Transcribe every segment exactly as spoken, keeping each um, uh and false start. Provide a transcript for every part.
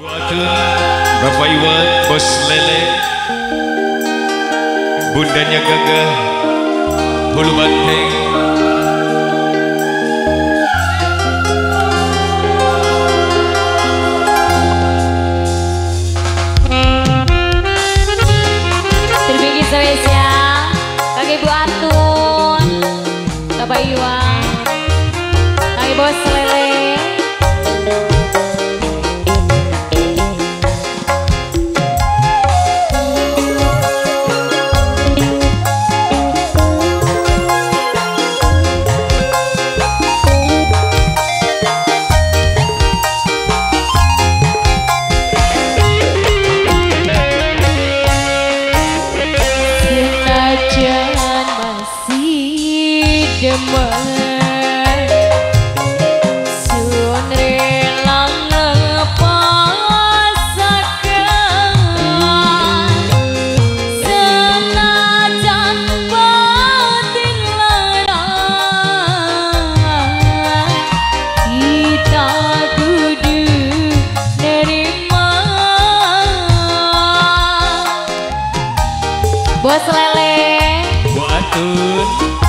Buatun Bapak Iwan, Bos Lele, Bundanya Gagah, Hulu Banteng. Terbikin spesial kaki Bu Atun, Bapak Iwan, kaki Bos Lele. Demen sun relang lepasakan senajan batin larang kita kudu nerima. Bos Lele, Bu Atun.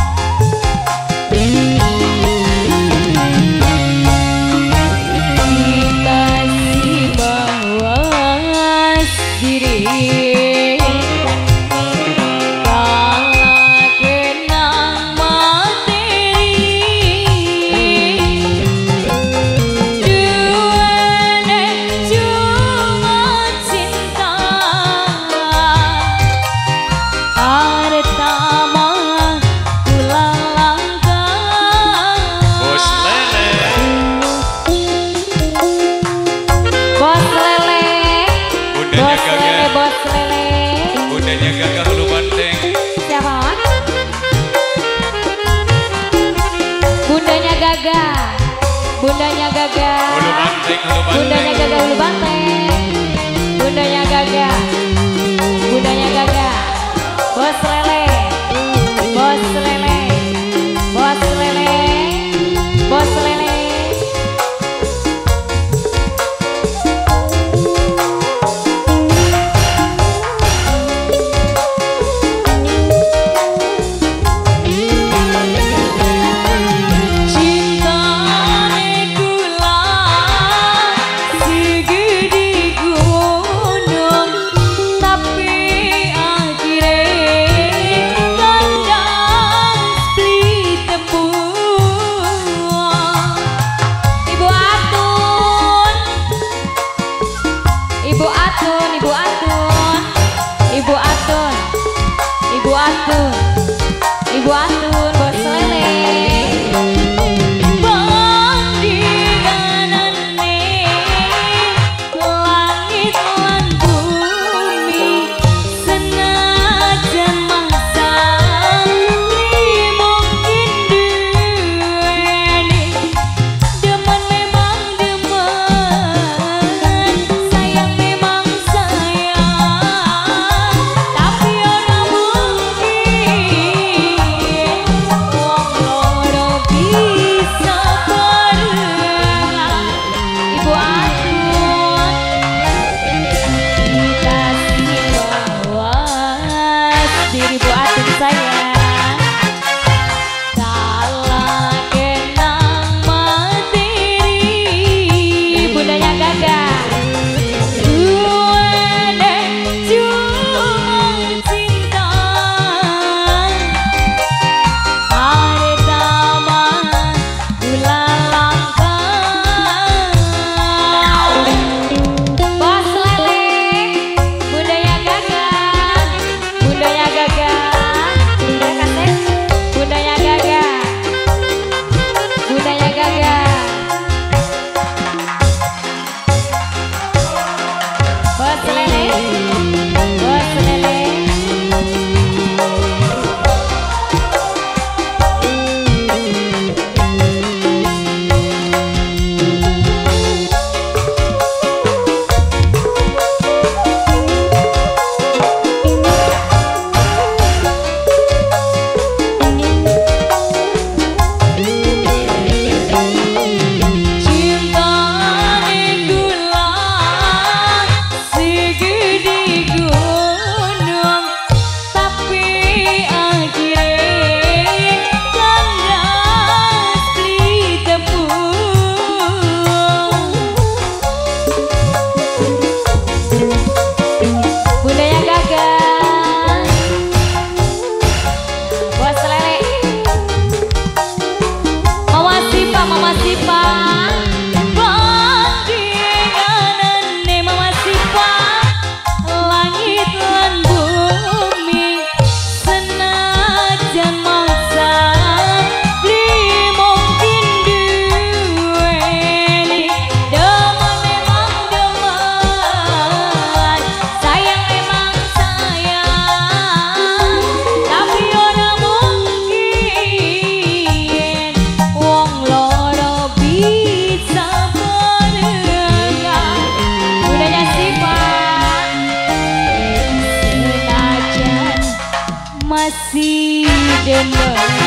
Bundanya Gagah, Hulu Banteng. Siapa? Bundanya Gagah, Bundanya Gagah, Hulu Banteng, Hulu Banteng. Bundanya Gagah, Hulu Banteng. Bundanya Gagah, Bundanya Gagah. Bos Lele, Bos Lele, Bos Lele, Bos Lele. Ibu Atun, Ibu Atun, Ibu Atun, Ibu Atun, Ibu Atun, Bos Lele. Bandinganane langit lan bumi senajan mangsa mungkin duweni demen memang demen sayang memang sayang tapi orang mungkin wong loro bisa barengan. Ibu Atun kita mawas diri Bu Atun sayang salah kenang materi. Bundanya Gagah duwene cuma cinta hari taman kula langkah. Bos Lele, Bundanya Gagah, Bundanya Gagah, Bundanya Kasih, Bundanya Gagah, Bundanya Gagah. Bos Lele, Bos Lele. Cinta Dendo